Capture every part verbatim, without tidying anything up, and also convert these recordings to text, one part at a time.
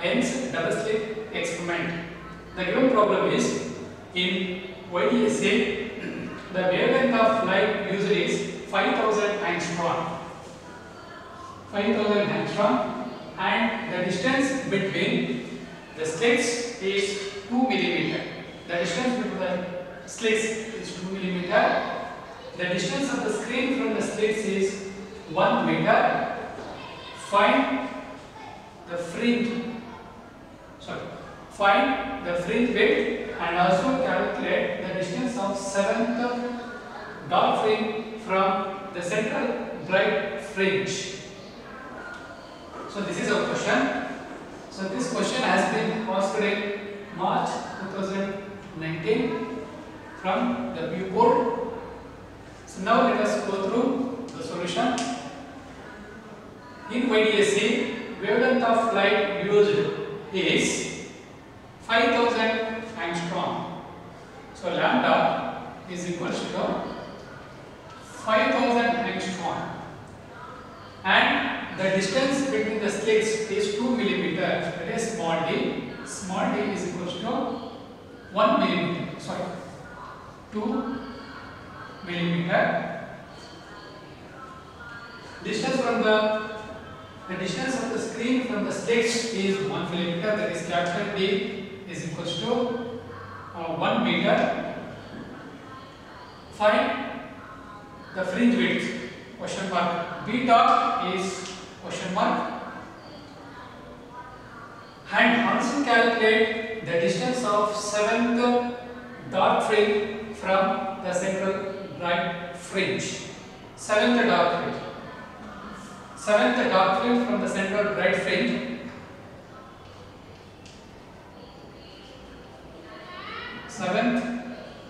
Young's double slit experiment. The given problem is in Y D S A, the wavelength of light used is five thousand angstrom. five thousand angstrom, and the distance between the slits is two millimeter. The distance between the slits is two millimeter. The distance of the screen from the slits is one meter. Find the fringe. Sorry. Find the fringe width and also calculate the distance of seventh dark fringe from the central bright fringe. So this is our question. So this question has been asked in March two thousand nineteen from the P U board. So now let us go through the solution. In Y D S A, wavelength of light used is five thousand angstrom. So lambda is equal to five thousand angstrom, and the distance between the slits is two millimeter. That is small d. Small d is equal to one millimeter. Sorry, two millimeter. Distance from the the distance of the screen from the slits is one millimeter. That is capital D is equal to uh, one meter. Find the fringe width. Question mark. Beta is question mark. And also calculate the distance of seventh dark fringe from the central bright fringe. Seventh dark fringe. Seventh dark fringe from the central bright fringe. Seventh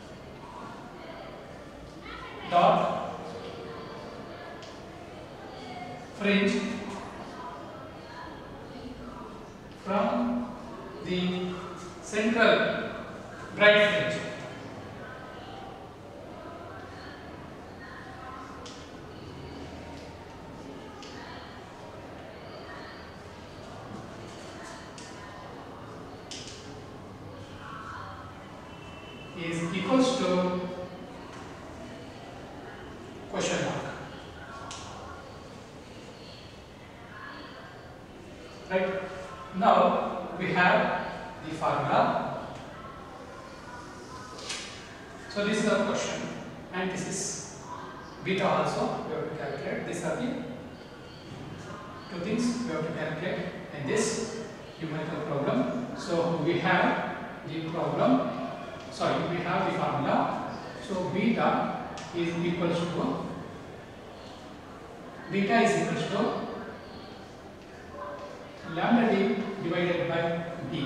dark fringe from the central bright fringe. Is equals to question mark. Right? Now we have the formula. So this is our question, and this is beta also we have to calculate. These are the two things we have to calculate, and this numerical problem. So we have the problem. Sorry, we have the formula. So beta is equal to beta is equal to lambda d divided by d.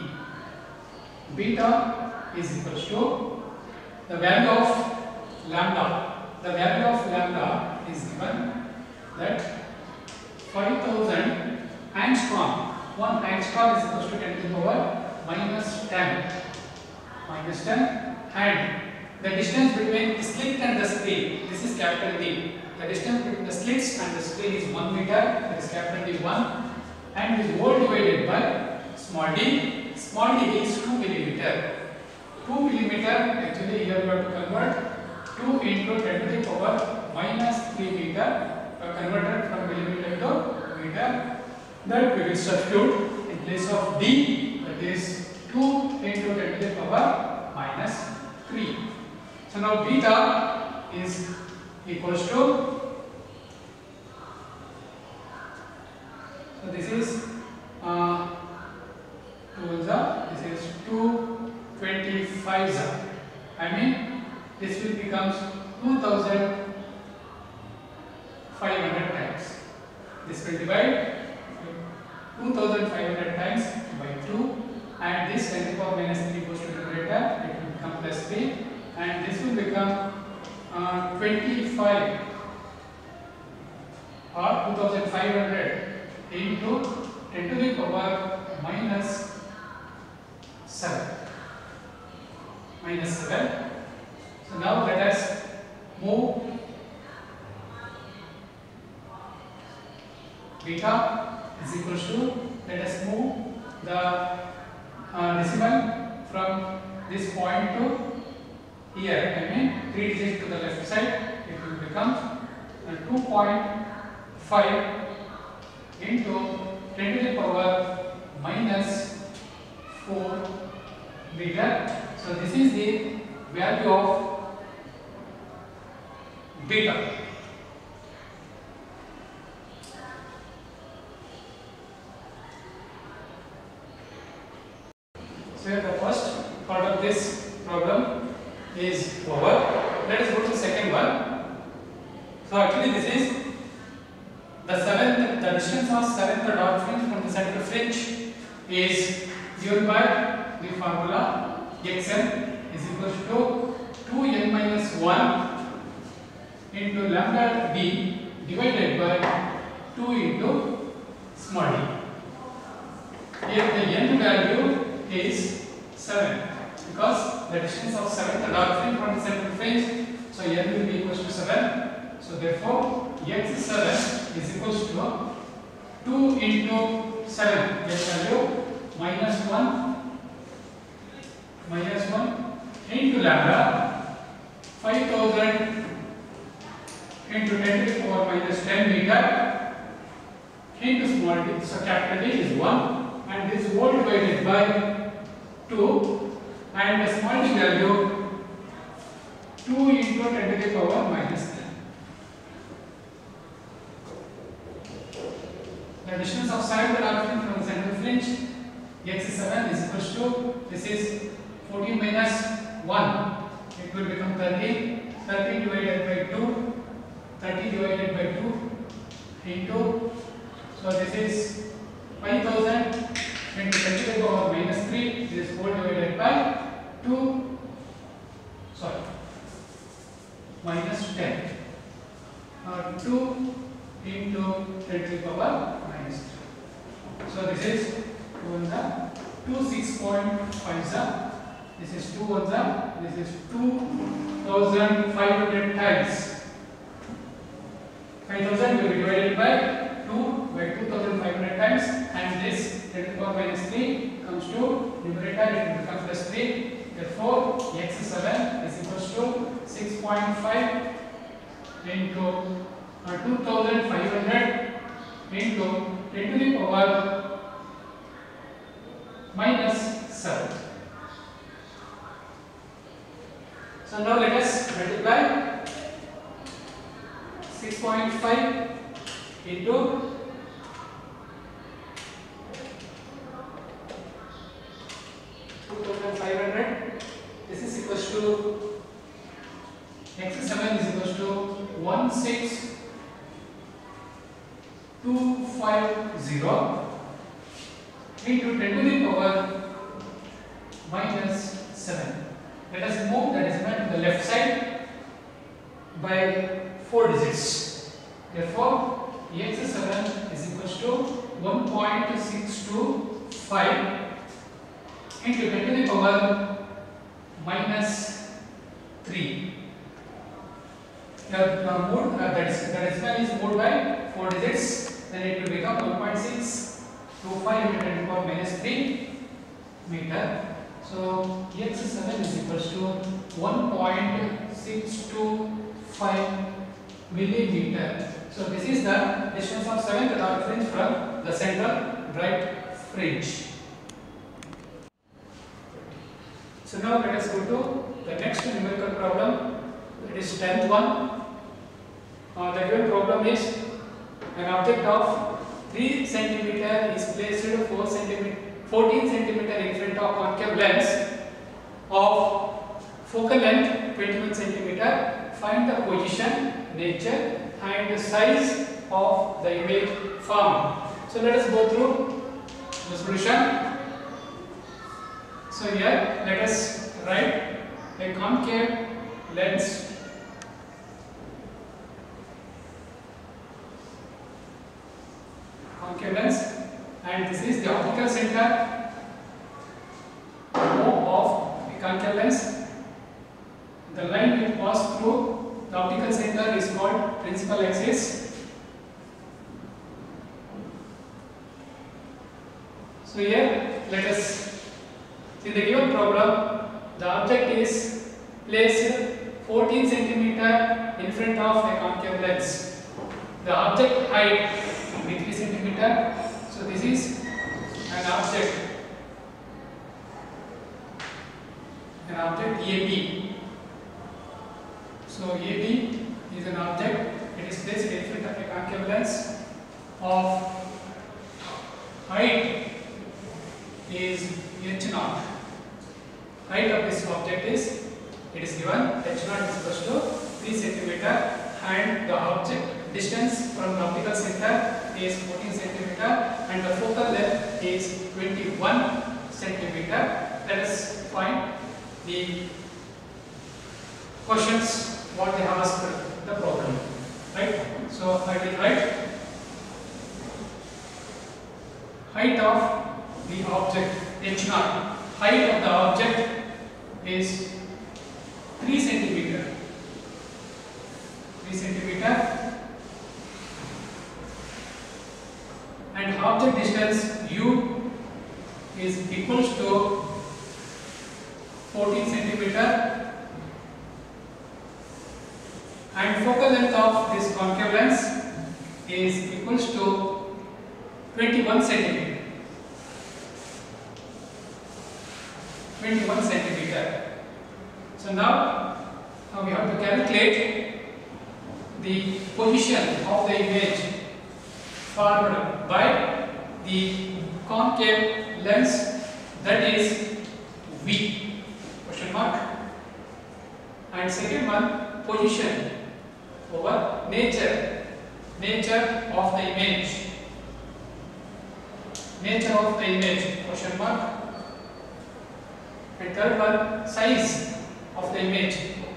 Beta is equal to the value of lambda. The value of lambda is given that five thousand angstrom. One angstrom is equal to ten to the power minus ten. Minus ten, and the distance between the slit and the screen, this is capital D. The distance between the slits and the screen is one meter, that is capital D one, and is all divided by small d. Small d is two millimeter. two millimeter, actually here we have to convert two into ten to the power minus three meter, uh, converted from millimeter to meter. That we will substitute in place of d, that is two into ten to the power minus three. So now beta is equals to, so this is uh, two za, this is two twenty-five za. I mean this will becomes two thousand five hundred times. This will divide two thousand five hundred times by two. And this ten to the power minus three goes to the numerator, it will become plus three, and this will become uh, twenty-five or two thousand five hundred into ten to the power minus seven. Minus seven. So now let us move beta is equal to, let us move the uh, decimal from this point to here, I mean three digits to the left side, it will become uh, two point five into ten to the power minus four meter. So this is the value of beta. So the first part of this problem is over. Let us go to the second one. So actually this is the seventh, the distance of seventh dot fringe from the center fringe is given by the formula xn is equal to two n minus one into lambda d divided by two into small d. Here the n value is seven because the distance of seventh dot fringe from the center fringe, so n will be equal to seven. So therefore x seven is equal to two into seven, n value minus one minus one into lambda five thousand into ten to the power minus ten meter into small d. So capital D is one and this whole divided by two and the small d value two into ten to the power minus ten. The distance of seventh dot fringe from the central fringe x seven is equal to, this is fourteen minus one, it will become thirty, thirty divided by two, thirty divided by two into, so this is five thousand into ten to the power minus three, this is four divided by two, sorry, minus ten, uh, two into ten to the power minus three. So this is two ones are twenty-six point five, this is two ones are, this is two thousand five hundred times. five thousand will be divided by two by two thousand five hundred times and this ten to the power minus three comes to numerator, it will become plus three. Therefore x seven is equal to six point five into uh, two thousand five hundred into ten to the power minus seven. So now let us multiply six point five into two thousand five hundred. This is equal to x seven is equal to one six two five zero into ten to the power minus seven. Let us move the decimal to the left side by four digits. Therefore, x seven is equal to one point six two five into ten to the power minus three. The uh, mode, uh, that is, the decimal is moved by four digits, then it will become one point six two five into ten to the power minus three meter. So x seven is equal to one point six two five millimeter. So this is the distance of seventh dot fringe from the central right fringe. So now let us go to the next numerical problem. It is tenth one. Uh, the given problem is an object of three centimeter is placed four centimeter fourteen centimeter in front of concave lens of focal length twenty-one centimeter. Find the position, nature and size of the image formed. So let us go through the solution. So here let us write a concave lens. Concave lens, and this is the optical center of the concave lens. The line will pass through the optical center is called principal axis. So So here let us, in the given problem, the object is placed fourteen centimeter in front of a concave lens. The object height will be three centimeter. So this is an object, an object A B. So A B is an object. It is placed in front of a concave lens of height is h naught. Height of this object is, it is given h naught is equal to three centimeter, and the object distance from the optical center is fourteen centimeter and the focal length is twenty-one centimeter. Let us find the questions what they have asked the problem. Right? So I will write height of the object h naught. Height of the object is three centimeter. three centimeter. And object distance u is equals to fourteen centimeter. And focal length of this concave lens is equals to twenty-one centimeter. twenty-one centimeter. So now, now we have to calculate the position of the image formed by the concave lens, that is V, question mark. And second one, position over nature, nature of the image, nature of the image, question mark. And third one, size of the image,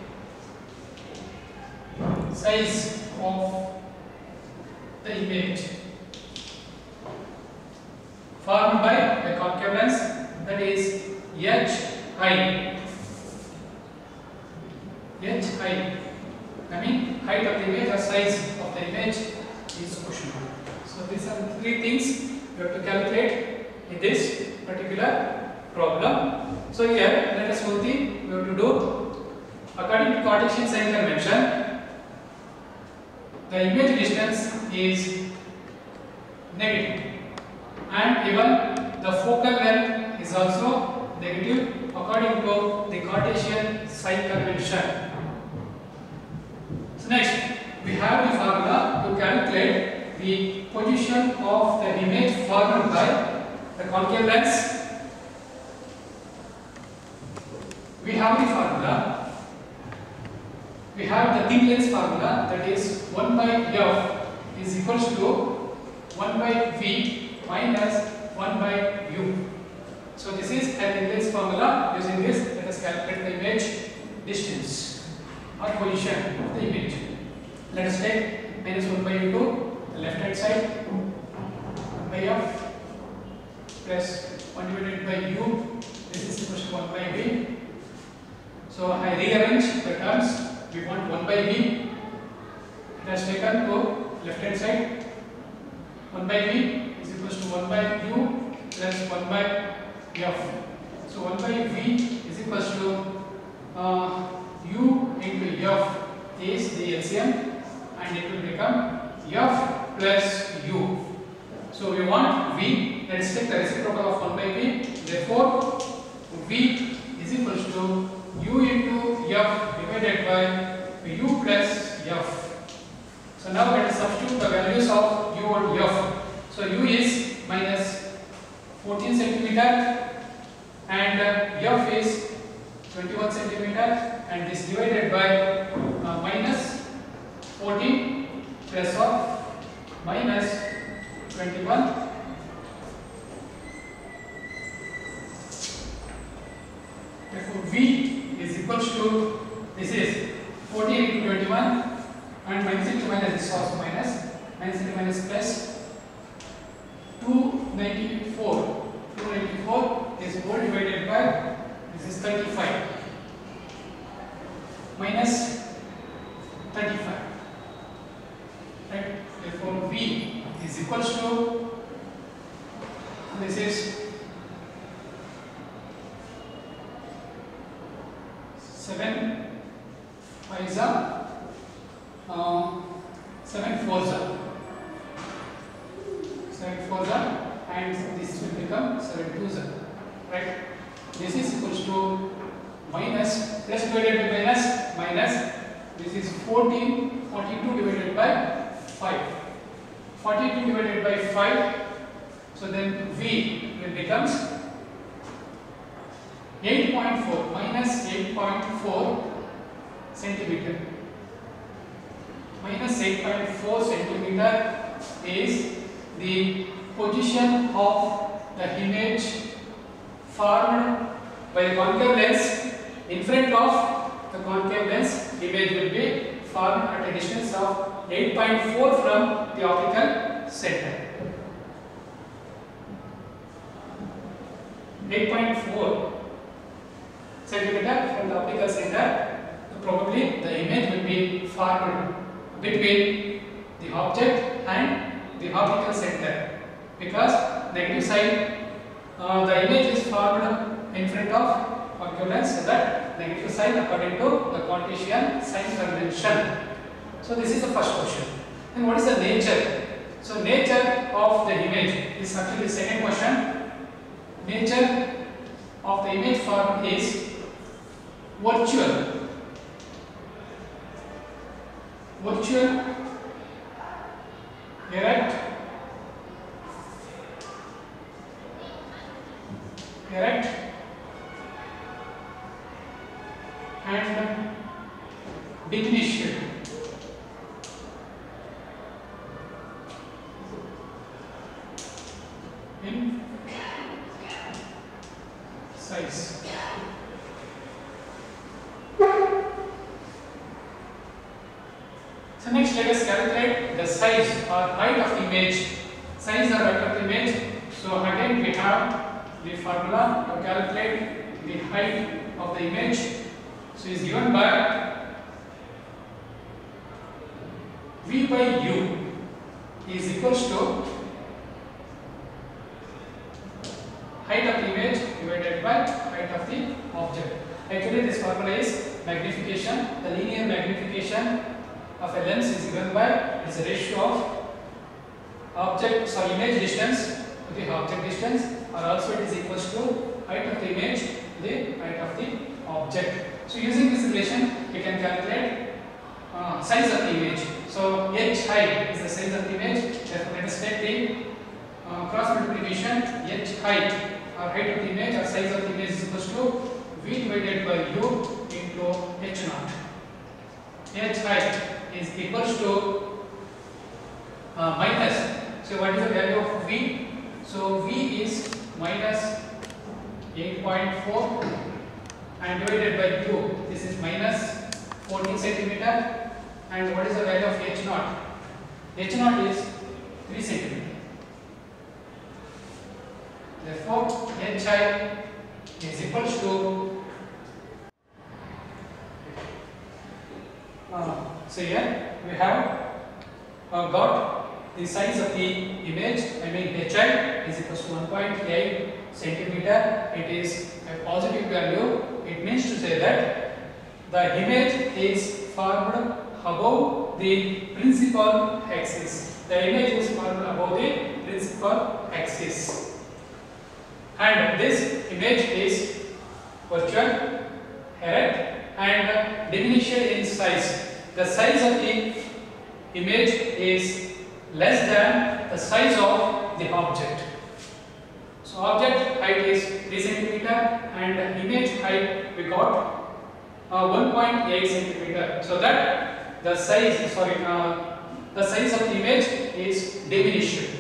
size of the image formed by a concave lens, that is h I. h I, I mean height of the image or size of the image is question mark. So these are the three things you have to calculate in this particular problem. So here let us one thing we have to do. According to Cartesian sign convention, the image distance is negative, and even the focal length is also negative according to the Cartesian sign convention. So next we have the formula to calculate the position of the image formed by the concave lens. We have the formula, we have the thin lens formula, that is one by f is equals to one by v minus one by u. So this is a thin lens formula. Using this, let us calculate the image distance or position of the image. Let us take minus one by u to the left hand side, one by f plus one divided by u, this is equals to one by v. So I rearrange the terms. We want one by v. It has taken to left hand side. one by v is equals to one by u plus one by f. So one by v is equals to uh, u into f is the L C M, and it will become f plus u. So we want v. Let us take the reciprocal of one by v. Therefore, v is equals to u into f divided by u plus f. So now let us substitute the values of u and f. So u is minus fourteen centimeter and uh, f is twenty-one centimeter, and this divided by uh, minus fourteen plus of minus twenty-one. Therefore v is equals to, this is fourteen into twenty-one, and minus into minus, this also minus, minus into minus plus two ninety-four. two ninety-four is whole divided by, this is thirty-five, minus thirty-five. Right? Therefore v is equals to, this is seven fives are uh, seven fours are seven fours are, and this will become seven twos are, right? This is equals to minus plus divided by minus minus. This is fourteen, forty-two divided by five. forty-two divided by five. So then V will becomes eight point four minus eight point four centimeter. Minus eight point four centimeter is the position of the image formed by the concave lens. In front of the concave lens, image will be formed at a distance of eight point four from the optical center. eight point four centimeter from the optical center. Probably the image will be formed between the object and the optical center, because negative side uh, the image is formed in front of concave lens, so that negative side according to the Cartesian sign convention. So this is the first question. And what is the nature? So nature of the image is actually the second question. Nature of the image formed is virtual. Virtual, erect, erect, and diminished. In size. So next let us calculate the size or height of the image. Size or height of the image. So again we have the formula to calculate the height of the image. So is given by V by U is equals to height of the image divided by height of the object. Actually this formula is magnification. The linear magnification of a lens is given by is a ratio of object sorry image distance to the object distance, or also it is equals to height of the image to the height of the object. So using this relation we can calculate uh, size of the image. So h height is the size of the image. Therefore let us take the uh, cross multiplication. H height or height of the image or size of the image is equals to V divided by U into h naught. H height is equals to uh, minus. So what is the value of V? So V is minus eight point four and divided by two. This is minus fourteen centimeter. And what is the value of h naught? H naught is three centimeter. Therefore, h height is equals to uh, so here we have uh, got the size of the image. I mean h height is equals to one point eight centimeter. It is a positive value. It means to say that the image is formed above the principal axis. The image is formed above the principal axis, and this image is virtual, erect, and diminished in size. The size of the image is less than the size of the object. So object height is three centimeter and image height we got uh, one point eight centimeter. So that the size sorry uh, the size of the image is diminished.